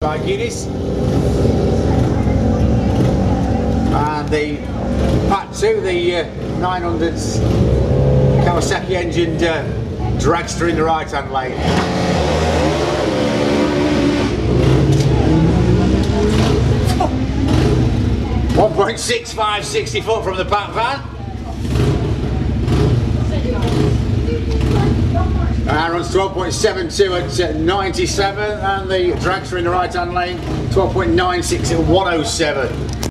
by Guinness, and the Pat 2, the 900's Kawasaki engined dragster in the right hand lane. .65 60 foot from the Pat van. And runs 12.72 at 97, and the dragster in the right hand lane 12.96 at 107.